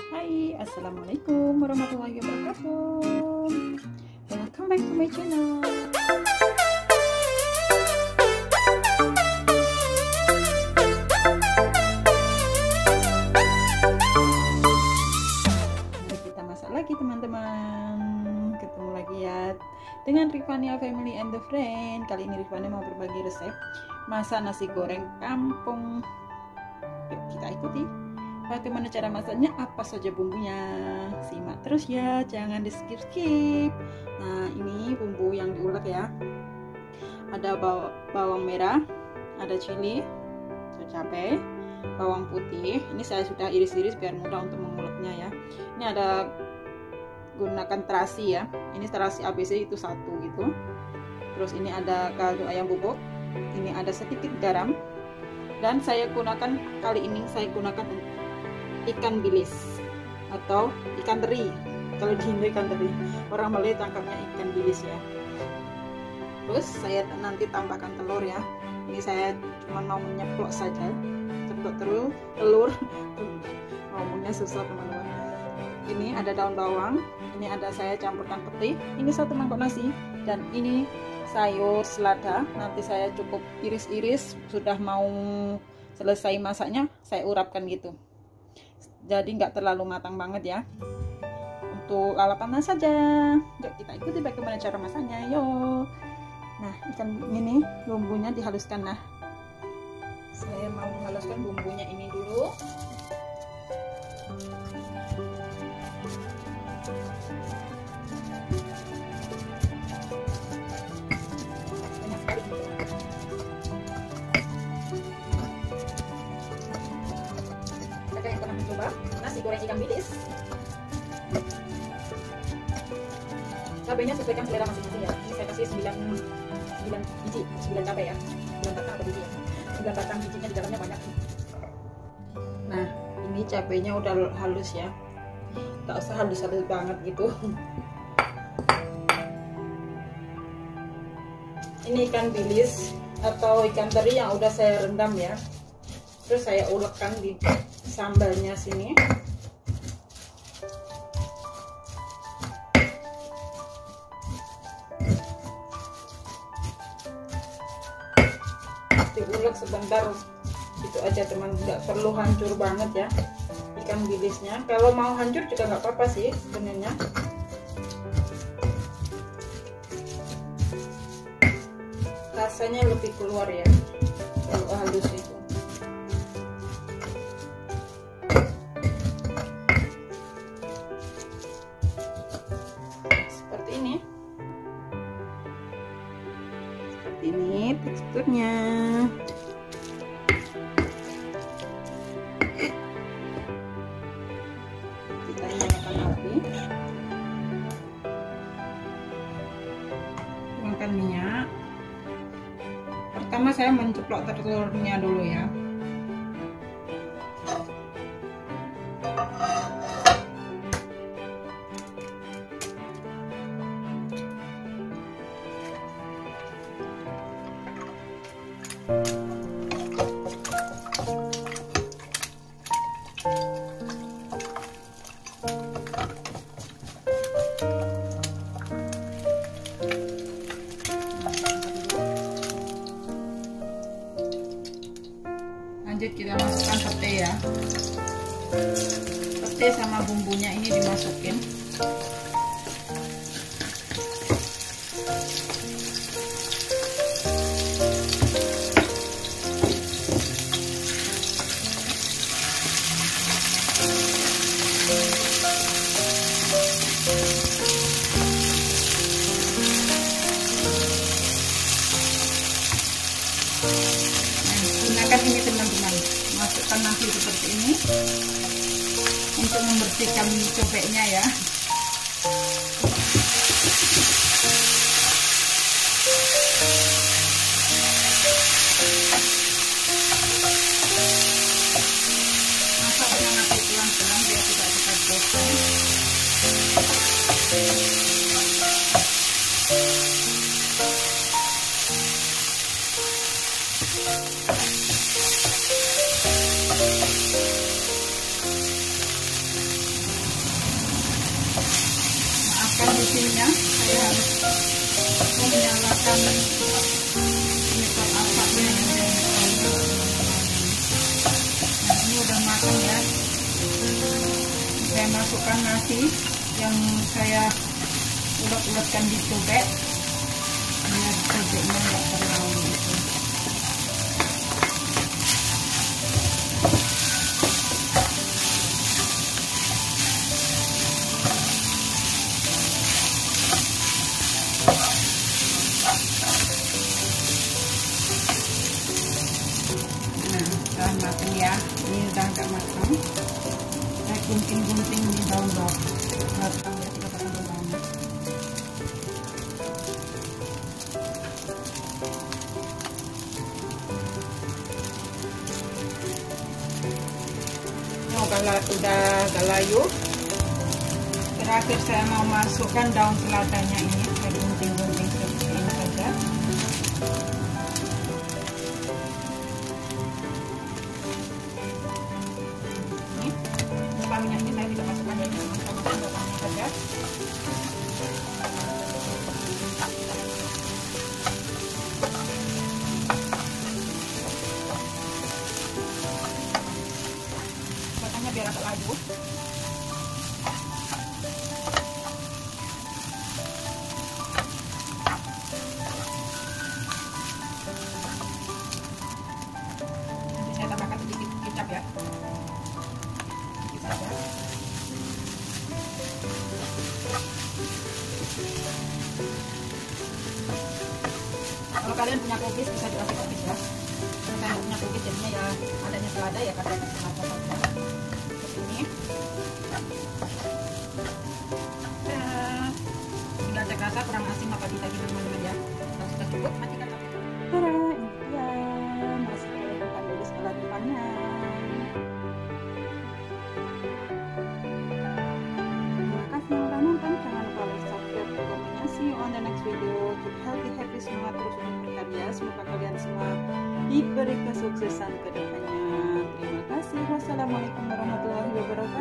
Hai, assalamualaikum warahmatullahi wabarakatuh. Welcome back to my channel. Mari kita masak lagi teman-teman. Ketemu lagi ya dengan Rifania Family and the Friend. Kali ini Rifania mau berbagi resep masak nasi goreng kampung. Yuk kita ikuti. Bagaimana cara masaknya, apa saja bumbunya, simak terus ya, jangan di skip. Nah, ini bumbu yang diulek ya. Ada bawang merah, ada cili, cabai, bawang putih. Ini saya sudah iris-iris biar mudah untuk menguleknya ya. Ini ada gunakan terasi ya. Ini terasi ABC itu satu gitu. Terus ini ada kaldu ayam bubuk. Ini ada sedikit garam. Dan saya gunakan kali ini ikan bilis atau ikan teri. Kalau di Indo ikan teri, orang Malay tangkapnya ikan bilis ya. Terus saya nanti tambahkan telur ya. Ini saya cuma mau menyeplok saja, ceplok telur. Ngomongnya susah teman-teman. Ini ada daun bawang, ini ada saya campurkan peti, ini 1 mangkok nasi, dan ini sayur selada. Nanti saya cukup iris-iris, sudah mau selesai masaknya saya urapkan gitu. Jadi nggak terlalu matang banget ya. Untuk lalapan saja. Yuk kita ikuti bagaimana cara masaknya. Yuk. Nah, ikan ini bumbunya dihaluskan. Nah, saya mau menghaluskan bumbunya ini dulu. Yang pernah mencoba nasi goreng ikan bilis, cabenya sesuaikan selera masing-masing ya. Ini saya kasih 9 biji, 9 cabai ya, 9 batang atau biji ya, 9 batang bijinya di dalamnya banyak. Nah, ini cabenya udah halus ya, gak usah halus-halus banget gitu. Ini ikan bilis atau ikan teri yang udah saya rendam ya, terus saya ulekkan di sambalnya sini. Diulek sebentar itu aja teman, nggak perlu hancur banget ya ikan bilisnya. Kalau mau hancur juga nggak apa-apa sih sebenarnya. Rasanya lebih keluar ya kalau halus itu. Ini teksturnya. Kita nyalakan api, tuangkan minyak. Pertama saya menceplok telurnya dulu ya. Lanjut kita masukkan pete ya. Pete sama bumbunya ini dimasukin. Gunakan ini teman-teman, masukkan nasi seperti ini untuk membersihkan cobeknya ya. Masak dengan api pelan-pelan biar tidak cepat gosong. asinnya saya harus menyalakan penyedot asapnya. Nah, ini udah matang ya. Saya masukkan nasi yang saya ulek-ulekkan di cobek biar cobeknya nggak terlalu gitu. Matang ya, ini udah agak matang. Saya gunting-gunting di daun bawang matang ya, kita potong daun. Udah agak layu. Terakhir saya mau masukkan daun seladanya ini, saya gunting-gunting seperti ini saja. Minyaknya saya tidak masukkan ya, sama-sama bawangnya saja. Potongnya biar agak layu. Nanti saya tambahkan sedikit kecap ya. Kalau kalian punya kubis bisa dikasih kubis ya. Saya punya kubis jadinya ya adanya selada ya kasih selada saja. Seperti ini. Tinggal cek rasa kurang asin apa tidak gitu teman-teman ya. Kalau sudah cukup matikan api. Tara, ini dia nasi goreng ikan bilis ala depannya. Jangan lupa like, subscribe, komen. See you on the next video. Keep healthy, happy, semangat terus untuk berkarya. Semoga kalian semua diberi kesuksesan ke depannya. Terima kasih. Wassalamualaikum warahmatullahi wabarakatuh.